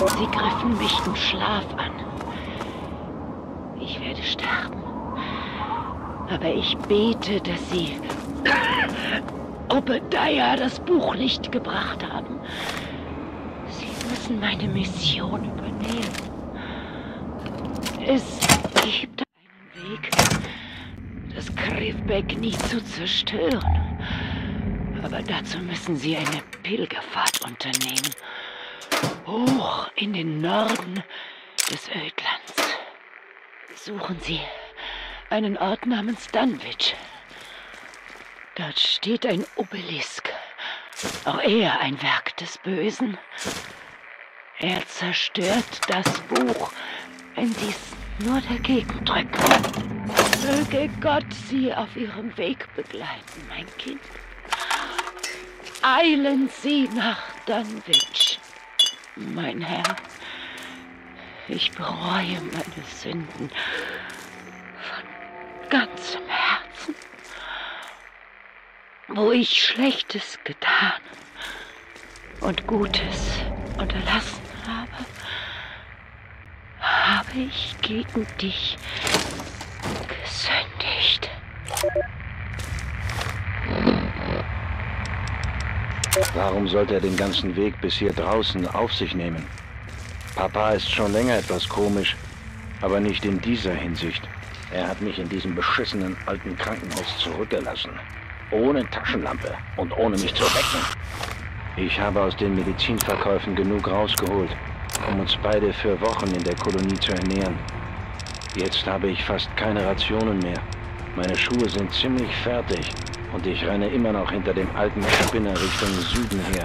Sie griffen mich im Schlaf an. Ich werde sterben. Aber ich bete, dass Sie Obadiah das Buch nicht gebracht haben. Sie müssen meine Mission übernehmen. Es gibt einen Weg, das Krivbek nie zu zerstören. Aber dazu müssen Sie eine Pilgerfahrt unternehmen. Hoch in den Norden des Ödlands. Suchen Sie einen Ort namens Dunwich. Dort steht ein Obelisk. Auch er ein Werk des Bösen. Er zerstört das Buch, wenn Sie es nur dagegen drücken. Möge Gott Sie auf Ihrem Weg begleiten, mein Kind. Eilen Sie nach Dunwich, mein Herr. Ich bereue meine Sünden von ganzem Herzen. Wo ich Schlechtes getan und Gutes unterlassen habe ich gegen dich gesündigt. Warum sollte er den ganzen Weg bis hier draußen auf sich nehmen? Papa ist schon länger etwas komisch, aber nicht in dieser Hinsicht. Er hat mich in diesem beschissenen alten Krankenhaus zurückgelassen. Ohne Taschenlampe und ohne mich zu wecken. Ich habe aus den Medizinverkäufen genug rausgeholt, um uns beide für Wochen in der Kolonie zu ernähren. Jetzt habe ich fast keine Rationen mehr. Meine Schuhe sind ziemlich fertig und ich renne immer noch hinter dem alten Spinner Richtung Süden her.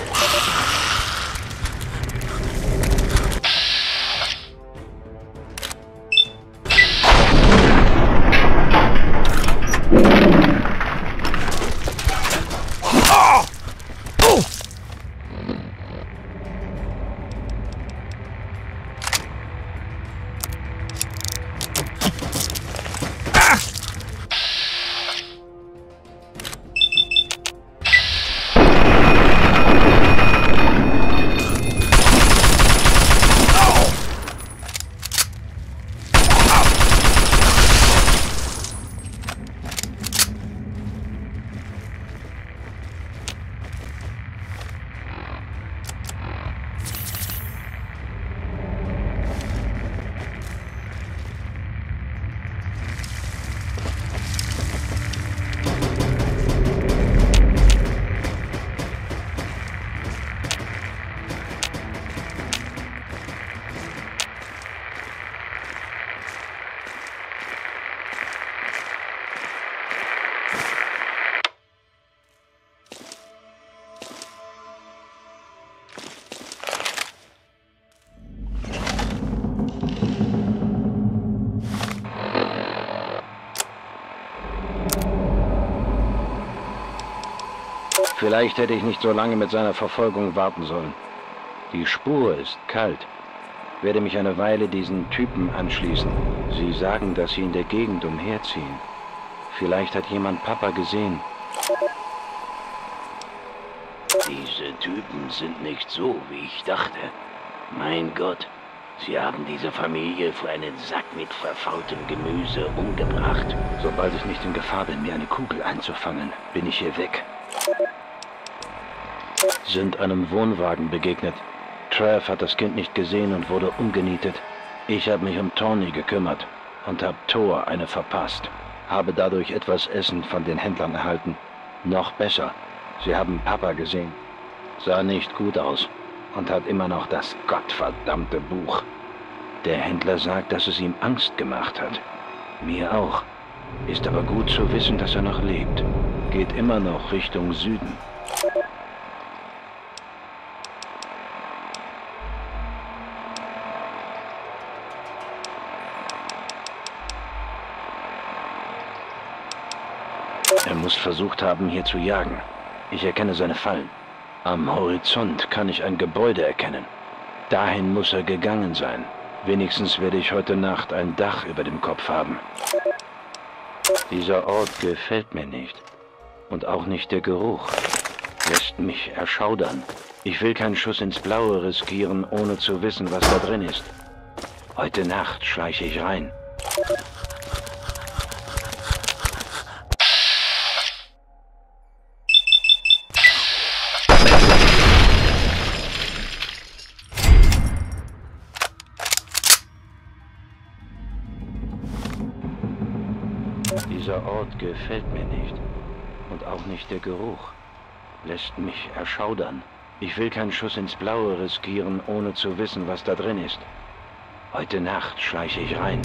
Vielleicht hätte ich nicht so lange mit seiner Verfolgung warten sollen. Die Spur ist kalt. Werde mich eine Weile diesen Typen anschließen. Sie sagen, dass sie in der Gegend umherziehen. Vielleicht hat jemand Papa gesehen. Diese Typen sind nicht so, wie ich dachte. Mein Gott, sie haben diese Familie für einen Sack mit verfaultem Gemüse umgebracht. Sobald ich nicht in Gefahr bin, mir eine Kugel einzufangen, bin ich hier weg. Sind einem Wohnwagen begegnet. Trav hat das Kind nicht gesehen und wurde umgenietet. Ich habe mich um Tawny gekümmert und habe Thor eine verpasst. Habe dadurch etwas Essen von den Händlern erhalten. Noch besser, sie haben Papa gesehen. Sah nicht gut aus und hat immer noch das gottverdammte Buch. Der Händler sagt, dass es ihm Angst gemacht hat. Mir auch. Ist aber gut zu wissen, dass er noch lebt. Geht immer noch Richtung Süden. Er muss versucht haben, hier zu jagen. Ich erkenne seine Fallen. Am Horizont kann ich ein Gebäude erkennen. Dahin muss er gegangen sein. Wenigstens werde ich heute Nacht ein Dach über dem Kopf haben. Dieser Ort gefällt mir nicht. Und auch nicht der Geruch. lässt mich erschaudern. Ich will keinen Schuss ins Blaue riskieren, ohne zu wissen, was da drin ist. Heute Nacht schleiche ich rein. Dieser Ort gefällt mir nicht. Und auch nicht der Geruch. Lässt mich erschaudern. Ich will keinen Schuss ins Blaue riskieren, ohne zu wissen, was da drin ist. Heute Nacht schleiche ich rein.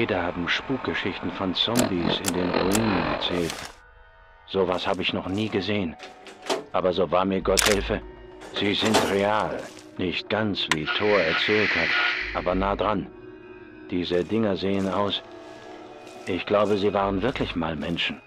Beide haben Spukgeschichten von Zombies in den Ruinen erzählt. Sowas habe ich noch nie gesehen. Aber so wahr mir Gott helfe, sie sind real. Nicht ganz, wie Thor erzählt hat, aber nah dran. Diese Dinger sehen aus. Ich glaube, sie waren wirklich mal Menschen.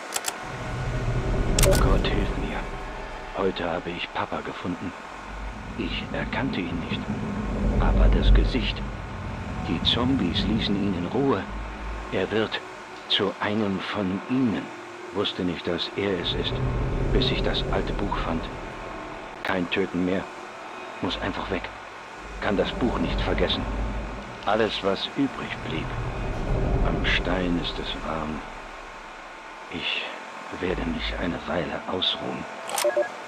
Heute habe ich Papa gefunden. Ich erkannte ihn nicht. Aber das Gesicht. Die Zombies ließen ihn in Ruhe. Er wird zu einem von ihnen. Wusste nicht, dass er es ist, bis ich das alte Buch fand. Kein Töten mehr. Muss einfach weg. Kann das Buch nicht vergessen. Alles, was übrig blieb. Am Stein ist es warm. Ich werde mich eine Weile ausruhen.